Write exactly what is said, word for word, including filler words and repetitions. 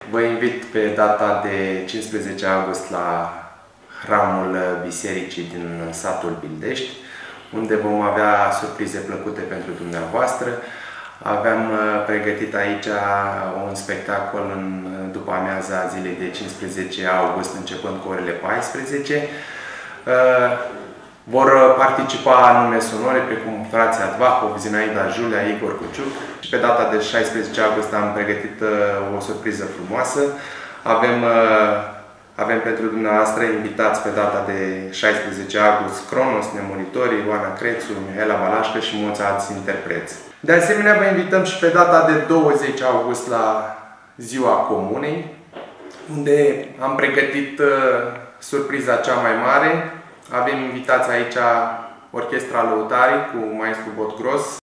Vă invit pe data de cincisprezece august la hramul bisericii din satul Bildești, unde vom avea surprize plăcute pentru dumneavoastră. Aveam pregătit aici un spectacol în după amiaza zilei de cincisprezece august, începând cu orele paisprezece. Vor participa nume sonore precum frații Advahov, Zinaida, Julia, Igor Cuciuc. Și pe data de șaisprezece august am pregătit o surpriză frumoasă. Avem, avem pentru dumneavoastră invitați pe data de șaisprezece august Cronos, Nemuritorii, Ioana Crețu, Mihaela Valașcă și mulți alți interpreți. De asemenea, vă invităm și pe data de douăzeci august la Ziua Comunei, unde am pregătit surpriza cea mai mare. Avem invitați aici Orchestra Lăutarii cu maestru Botgros.